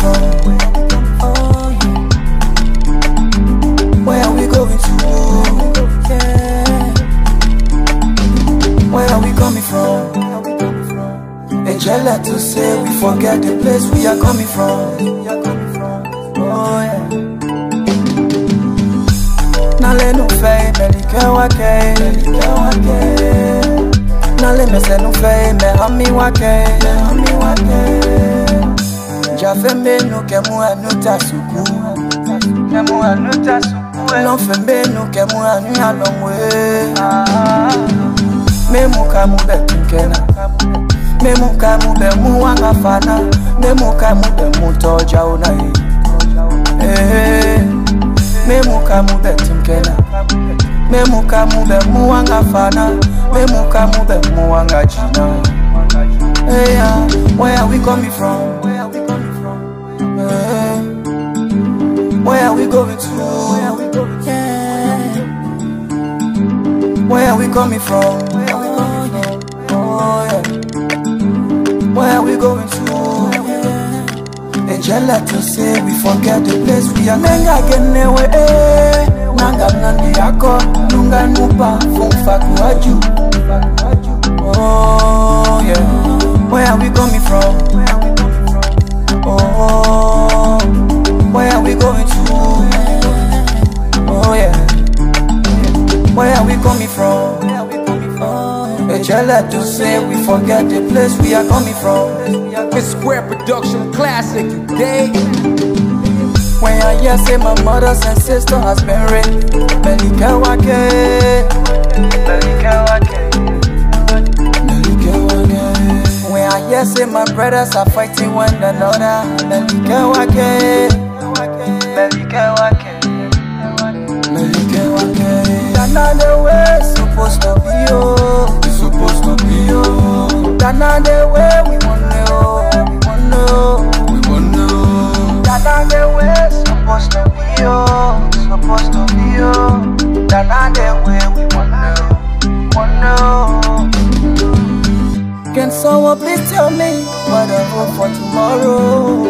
from? Oh yeah. Where are we going to? Yeah. Where are we coming from? A jailer to say we forget the place we are coming from. Oh yeah. Nale no fei melike wake. Nale mese no fei me hami wake. Jafembe no kemu anuta suku. Non fembe no kemu anu alongwe. Me muka mu betinkena. Me muka mu be mu wanga fana. Me muka mu be mu toja unai. Me muka mu betinkena. Me muka mu be mu wanga fana. Me muka mu be mu wanga jina. Hey, where are we coming from? Where are we going to? Where are we coming from? Oh, yeah. Where are we going to? A jailer to say we forget the place we are. Nenga genewe nanga nandi yako nunga nupa funfa kuaju. Oh yeah. Where are we coming from? Oh, where are we going to? Oh yeah. Where are we coming from? A jailer to say we forget the place we are coming from. It's Square Production Classic, day. When I hear say my mothers and sister has been raped, Melike wake. When I hear say my brothers are fighting one another, Melike wake. That's not the way it's supposed to be, oh. That's not the way we wanna know. That's not the way it's supposed to be, oh. That's not the way we wanna know. Can someone please tell me what I hope for tomorrow?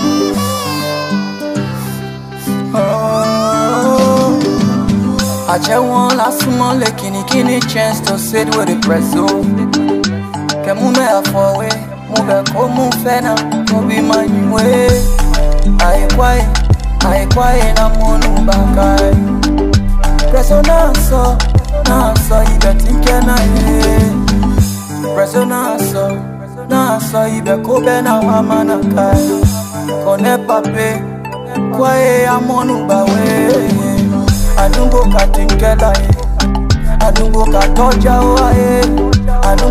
I just want a small kini chance to sit with the press zone. Can move me for way, move a come fena, go be my way. I quiet, I'm on back. Press on so, you better think I press on so, you better go bena wamana kai. Kone pape, quiet, I'm on way. I don't go cutting kela, I don't go katoja oae, I don't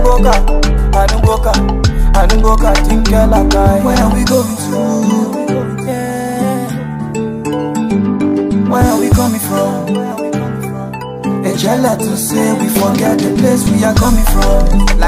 go cutting kela kai. Where are we going to? Yeah. Where are we coming from? A jailer to say we forget the place we are coming from.